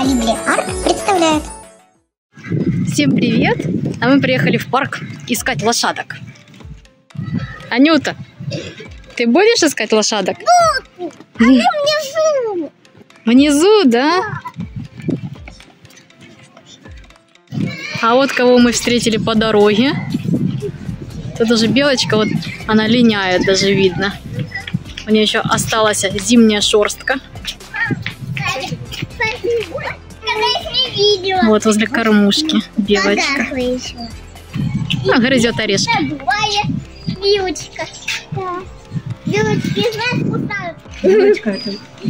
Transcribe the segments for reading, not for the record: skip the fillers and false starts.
Колибри Арт представляет. Всем привет! А мы приехали в парк искать лошадок. Анюта, ты будешь искать лошадок? Буду! Они внизу! Внизу, да? А вот кого мы встретили по дороге. Тут даже белочка, вот она линяет, даже видно. У нее еще осталась зимняя шерстка. Вот возле кормушки белочка. А, грызет орешки. Белочка. Белочки, знаешь, кусают. Белочка это.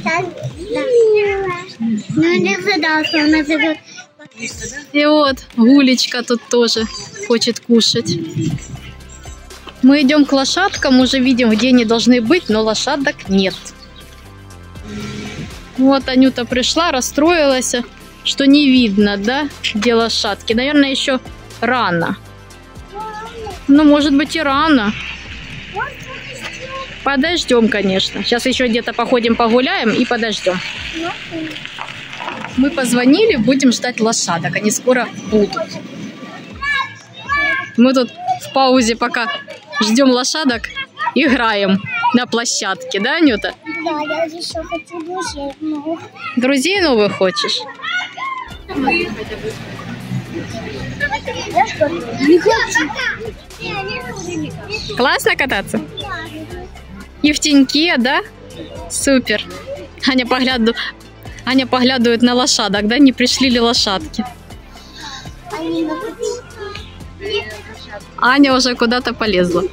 Ну, не задался, она зовет. И вот Гулечка тут тоже хочет кушать. Мы идем к лошадкам, уже видим, где они должны быть, но лошадок нет. Вот Анюта пришла, расстроилась, что не видно, да, где лошадки. Наверное, еще рано. Ну, может быть, и рано. Подождем, конечно. Сейчас еще где-то походим, погуляем и подождем. Мы позвонили, будем ждать лошадок. Они скоро будут. Мы тут в паузе, пока ждем лошадок, играем на площадке, да, Анюта? Да, я еще хочу друзей новых. Друзей новых хочешь? Не хочу. Классно кататься? И в теньке, да? Супер. Аня поглядывает на лошадок, да? Не пришли ли лошадки? Аня уже куда-то полезла.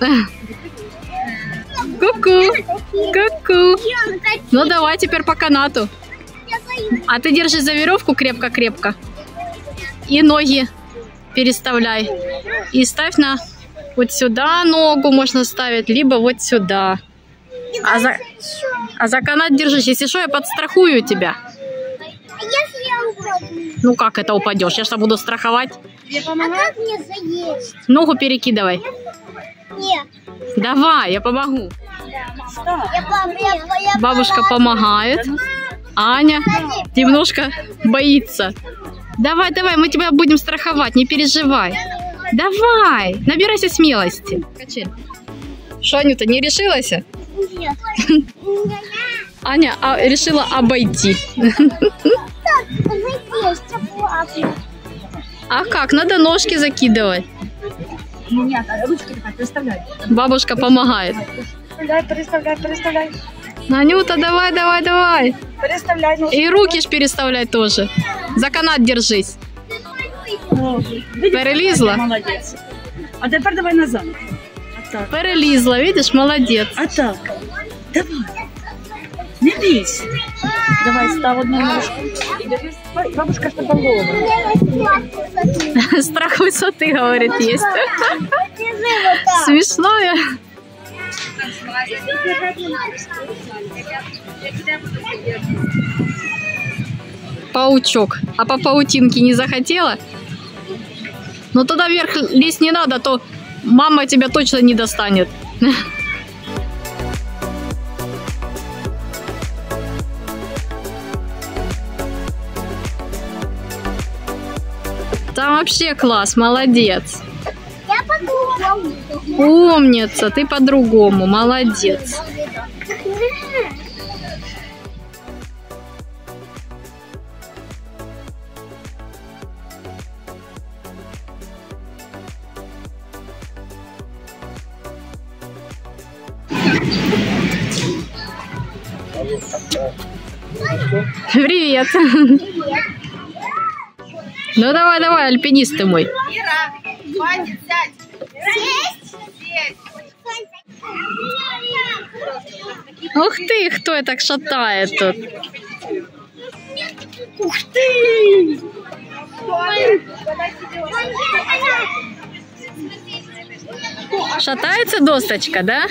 Ку-ку. Ку-ку. Ну давай теперь по канату. А ты держи за веревку крепко-крепко. И ноги переставляй. И ставь на вот сюда ногу можно ставить, либо вот сюда. А за канат держись. Если что, я подстрахую тебя. Если я упаду? Ну как это упадешь? Я что, буду страховать? А как мне заесть? Ногу перекидывай. Нет. Давай, я помогу. Бабушка помогает. Аня немножко боится. Давай, давай, мы тебя будем страховать, не переживай. Давай, набирайся смелости. Что, Анюта, не решилась? Нет. Аня решила обойти. А как? Надо ножки закидывать. Нет, ручки так переставляй. Бабушка помогает. Переставляй. Анюта, давай, давай, давай. Переставляй. И руки ж переставляй тоже. За канат держись. Перелізла? Молодець. А тепер давай назад. Перелізла, видиш, молодець. А так. Давай. Не бійся. Давай, став одну ножку. І дивись, бабушка що там голову. Страх высоты, говорит, есть. Смешное. Паучок. А по паутинке не захотела? Ну туда вверх лезть не надо, то мама тебя точно не достанет. Там вообще класс, молодец. Я по-другому. Умница, ты по-другому, молодец. Привет. Ну давай, давай, альпинист ты мой. Ира, хватит, сядь. Сесть? Ух ты, кто это так шатает тут? Ух ти! Шатается досточка, да?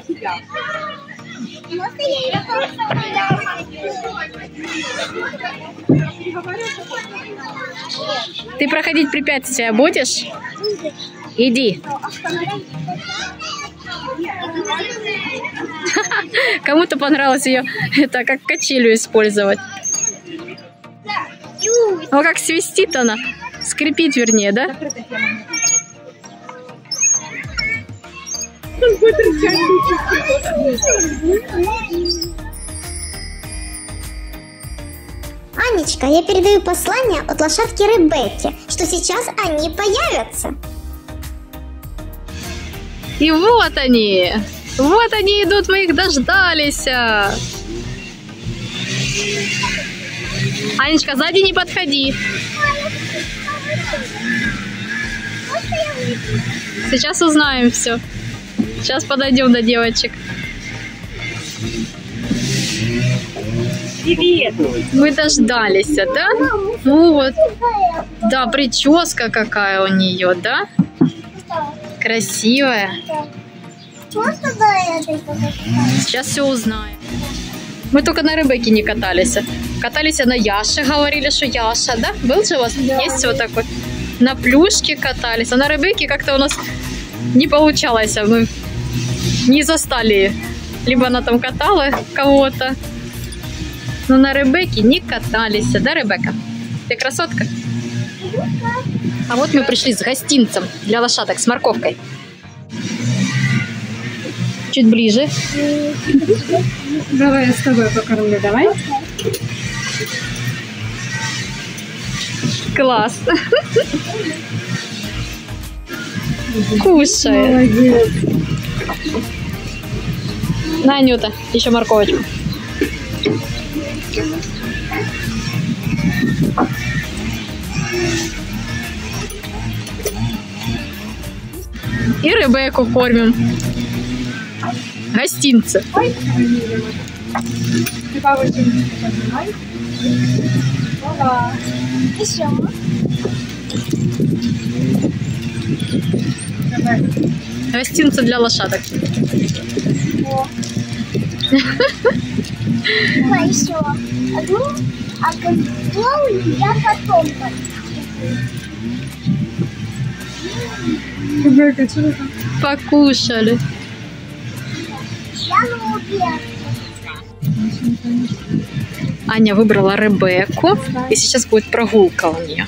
Ты проходить препятствия будешь? Иди. Кому-то понравилось ее это как качелю использовать. О, как свистит она. Скрипит, вернее, да? Анечка, я передаю послание от лошадки Ребекки, что сейчас они появятся. И вот они. Вот они идут, мы их дождались. Анечка, сзади не подходи. Сейчас узнаем все. Сейчас подойдем до девочек. Привет! Мы дождались, да? Ну вот. Да, прическа какая у нее, да? Красивая. Сейчас все узнаем. Мы только на Ребекке не катались. Катались на Яше, говорили, что Яша, да? Был же у вас? Да. Есть вот такой. На Плюшке катались. А на Ребекке как-то у нас не получалось. Мы не застали. Либо она там катала кого-то. Но на Ребекке не катались. Да, Ребекка? Ты красотка? А вот мы пришли с гостинцем для лошадок, с морковкой. Чуть ближе. Давай я с тобой покормлю, давай. Класс. Кушает. Молодец. На, Анюта, еще морковочку. И Ребекку кормим. Гостинцы. Ты повыше поднимай. Еще. Давай. Гостинцы для лошадок. Давай еще одну, а контроль я потом подниму. Ребекка, что ты там? Покушали. Я на убегу. Аня выбрала Ребекку. И сейчас будет прогулка у нее.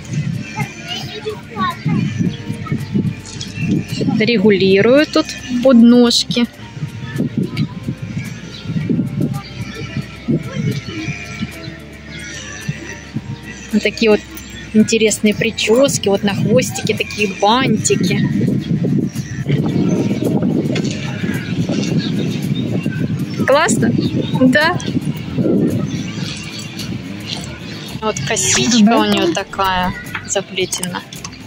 Регулирую тут подножки. Вот такие вот интересные прически. Вот на хвостике такие бантики. Классно? Да. Вот косичка у нее такая заплетена.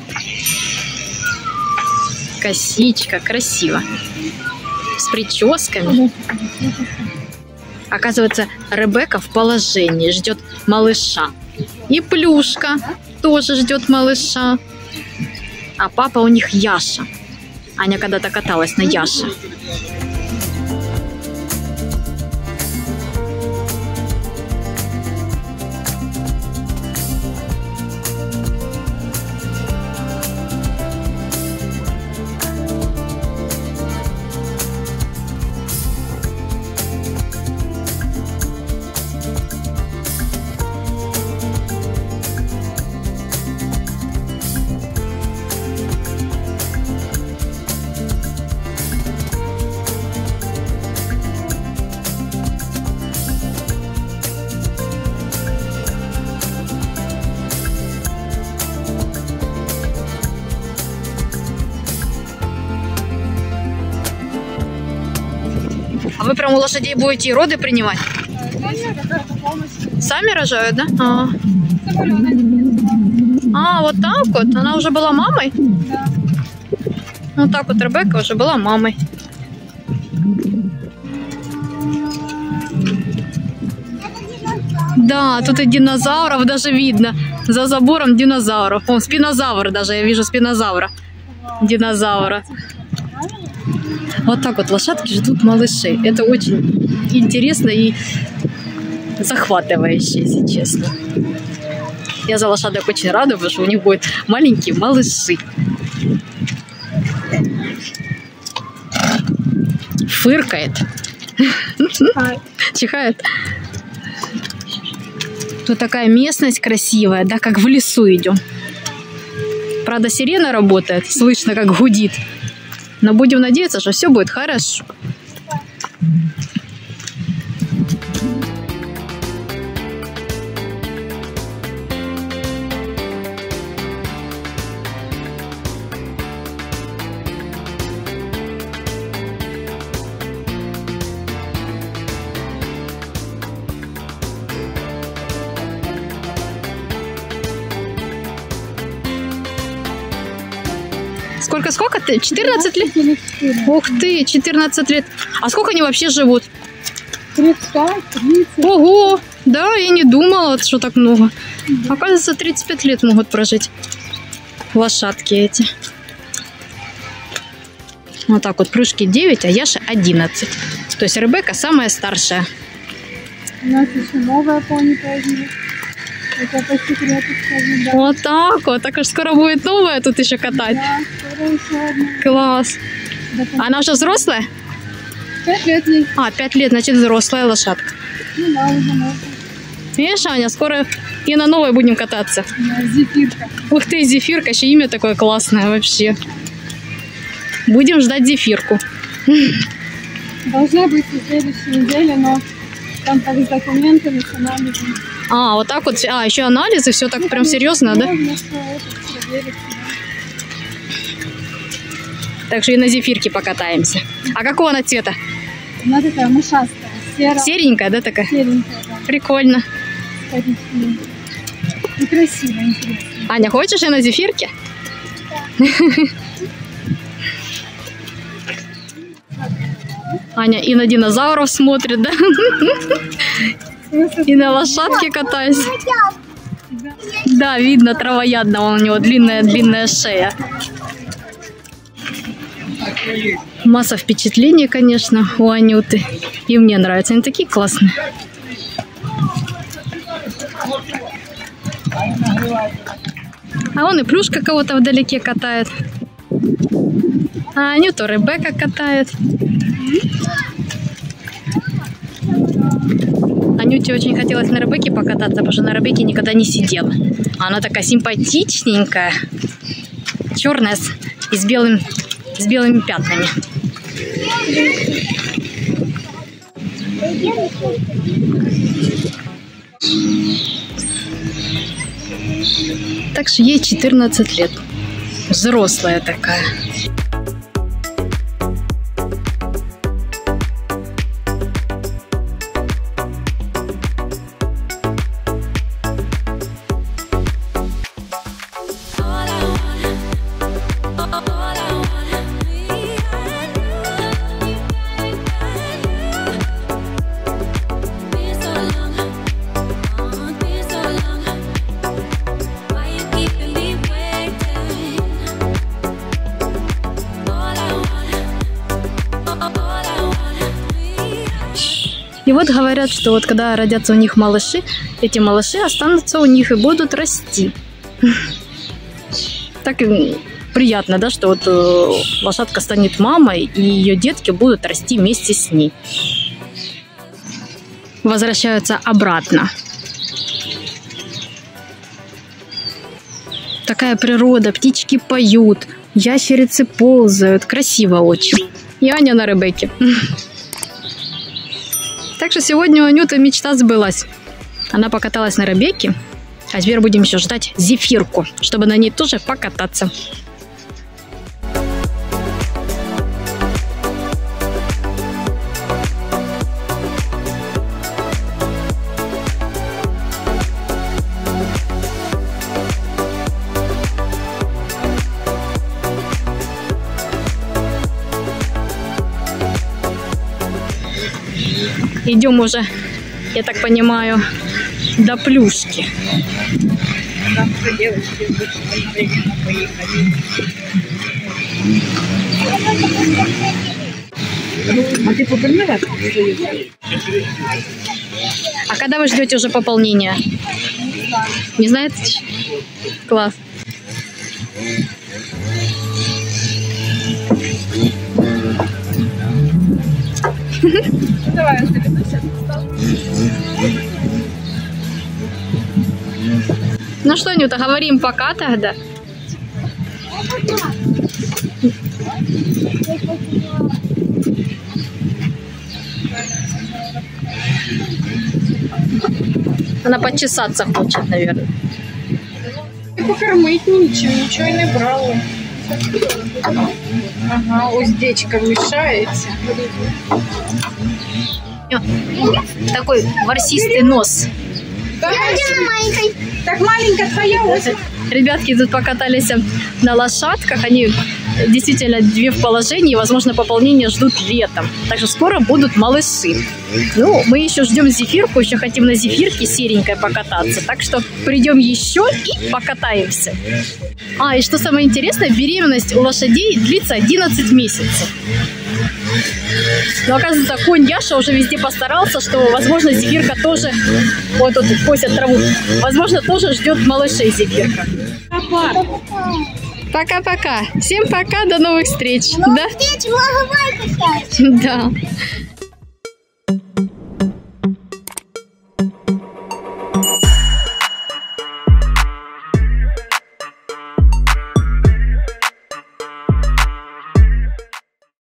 Косичка, красиво. С прическами. Оказывается, Ребекка в положении, ждет малыша. И Плюшка тоже ждет малыша. А папа у них Яша. Аня когда-то каталась на Яше. А вы прям у лошадей будете и роды принимать? Сами рожают, да? А, вот так вот? Она уже была мамой? Да. Вот так вот Ребекка уже была мамой. Да, тут и динозавров даже видно. За забором динозавров. О, спинозавр даже, я вижу спинозавра. Динозавра. Вот так вот лошадки ждут малышей. Это очень интересно и захватывающе, если честно. Я за лошадок очень рада, потому что у них будут маленькие малыши. Фыркает. Чихает. Тут такая местность красивая, да, как в лесу идем. Правда, сирена работает, слышно, как гудит. Но будем надеяться, что все будет хорошо. Сколько? 14 лет? Ух ты, 14 лет. А сколько они вообще живут? 35, 30. Ого! Да, я не думала, что так много. Оказывается, 35 лет могут прожить лошадки эти. Вот так вот, Плюшке 9, а Яше 11. То есть Ребекка самая старшая. У нас еще новая пони появилась. Это по секрету скажу, да. Вот так вот. Так уж скоро будет новая тут еще катать. Да, скоро еще одна. Класс. Да, Она уже взрослая? 5 лет ей. А, 5 лет, значит, взрослая лошадка. Ну да, уже можно. Видишь, Аня, скоро и на новой будем кататься. Да, Зефирка. Ух ты, Зефирка, еще имя такое классное вообще. Будем ждать Зефирку. Должна быть в следующей неделе, но там так с документами, с анализом. А, вот так вот. А, еще анализы, все так прям серьезно, да? Можно, что это проверить, да. Так что и на Зефирке покатаемся. А какого она цвета? Она такая мышастая, серая. Серенькая, да, такая? Серенькая, да. Прикольно. Коричневая. И красиво, интересно. Аня, хочешь и на Зефирке? Аня и на динозавров смотрит, да? И на лошадке катаюсь. Да, видно травоядного, у него длинная шея. Масса впечатлений, конечно, у Анюты. И мне нравятся, они такие классные. А вон и Плюшка кого-то вдалеке катает. А Анюту Ребекка катает. Анюте очень хотелось на Ребекке покататься, потому что на Ребекке никогда не сидела. Она такая симпатичненькая, черная и с белыми пятнами. Так что ей 14 лет. Взрослая такая. И вот говорят, что вот когда родятся у них малыши, эти малыши останутся у них и будут расти. Так приятно, да, что вот лошадка станет мамой, и ее детки будут расти вместе с ней. Возвращаются обратно. Такая природа, птички поют, ящерицы ползают, красиво очень. И Аня на Ребекке. Так что сегодня у Анюты мечта сбылась. Она покаталась на Ребекке, а теперь будем еще ждать Зефирку, чтобы на ней тоже покататься. Идем уже, я так понимаю, до Плюшки. Там что девочки временно поехали. А ты пополнила? А когда вы ждете уже пополнения? Не знаете? Класс. Давай, я заведу сейчас. Ну что, Нюта, говорим пока тогда. Она почесаться хочет, наверное. Покормить ничего не брала. Ага, уздечка мешается. Такой ворсистый нос. Так маленькая твоя ось. Ребятки тут покатались на лошадках. Они действительно две в положении. Возможно, пополнение ждут летом. Так что скоро будут малыши. Ну, мы еще ждем зефирку. Еще хотим на зефирке серенькой покататься. Так что придем еще и покатаемся. И что самое интересное, беременность у лошадей длится 11 месяцев. Но оказывается, конь Яша уже везде постарался, что, возможно, зефирка тоже, вот тут косят траву, возможно, тоже ждет малышей зефирка. Пока-пока. Всем пока, до новых встреч. До новых встреч, много лайков ставьте. Да.